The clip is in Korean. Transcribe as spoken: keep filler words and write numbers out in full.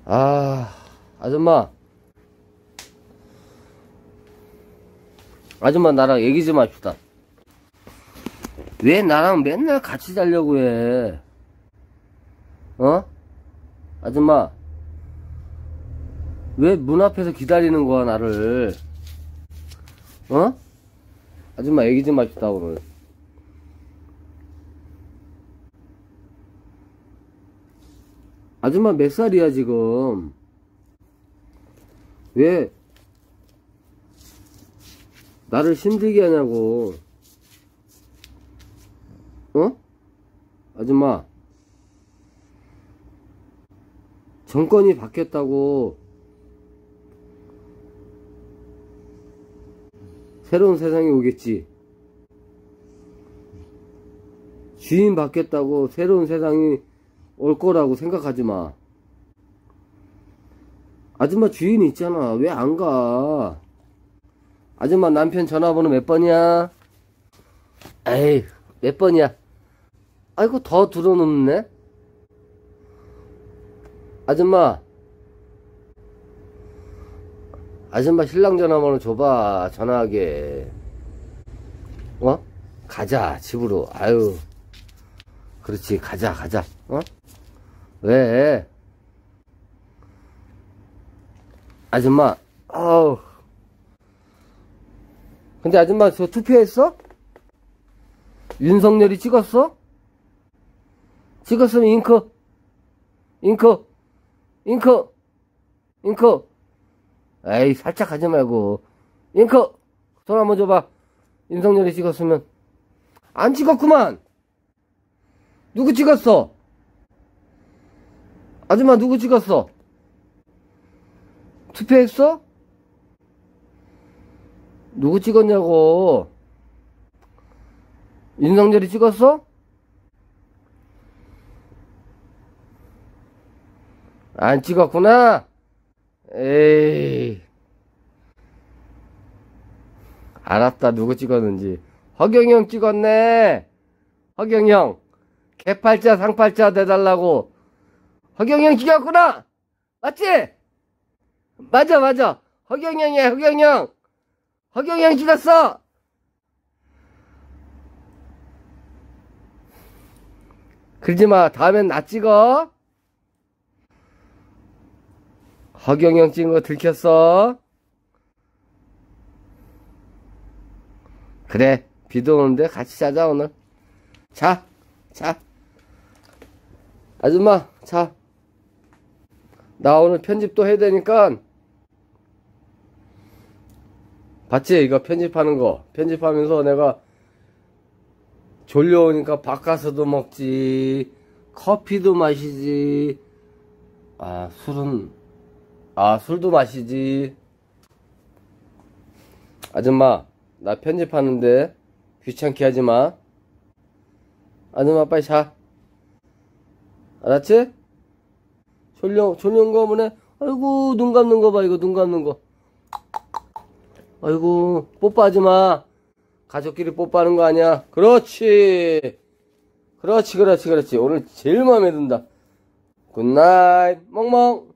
아, 아줌마. 아줌마, 나랑 얘기 좀 합시다. 왜 나랑 맨날 같이 자려고 해? 어? 아줌마. 왜 문 앞에서 기다리는 거야, 나를? 어? 아줌마, 얘기 좀 합시다, 오늘. 아줌마 몇 살이야, 지금? 왜 나를 힘들게 하냐고. 어? 아줌마, 정권이 바뀌었다고. 새로운 세상이 오겠지. 주인 바뀌었다고 새로운 세상이 올 거라고 생각하지 마. 아줌마 주인 있잖아. 왜 안 가? 아줌마 남편 전화번호 몇 번이야? 에이, 몇 번이야? 아이고, 더 들어놓네? 아줌마. 아줌마 신랑 전화번호 줘봐. 전화하게. 어? 가자, 집으로. 아유. 그렇지, 가자, 가자. 어? 왜? 아줌마, 아우. 근데 아줌마 저 투표했어? 윤석열이 찍었어? 찍었으면 잉크. 잉크. 잉크. 잉크. 에이, 살짝 하지 말고. 잉크. 손 한번 줘봐. 윤석열이 찍었으면. 안 찍었구만. 누구 찍었어? 아줌마 누구 찍었어? 투표했어? 누구 찍었냐고. 윤석열이 찍었어? 안 찍었구나. 에이, 알았다. 누구 찍었는지. 허경영 찍었네. 허경영 개팔자 상팔자 대달라고. 허경영 찍었구나. 맞지? 맞아 맞아. 허경영이야. 허경영. 허경영 찍었어. 그러지마. 다음엔 나 찍어. 허경영 찍은 거 들켰어. 그래, 비도 오는데 같이 자자 오늘. 자, 자. 아줌마, 자. 나 오늘 편집도 해야 되니까. 봤지? 이거 편집하는 거. 편집하면서 내가 졸려오니까 바꿔서도 먹지, 커피도 마시지, 아, 술은, 아, 술도 마시지. 아줌마, 나 편집하는데 귀찮게 하지 마. 아줌마 빨리 자. 알았지? 졸려, 졸려온 거 보네. 아이고, 눈 감는 거 봐. 이거 눈 감는 거. 아이고, 뽀뽀하지 마. 가족끼리 뽀뽀하는 거 아니야. 그렇지. 그렇지, 그렇지, 그렇지. 오늘 제일 마음에 든다. 굿나잇. 멍멍.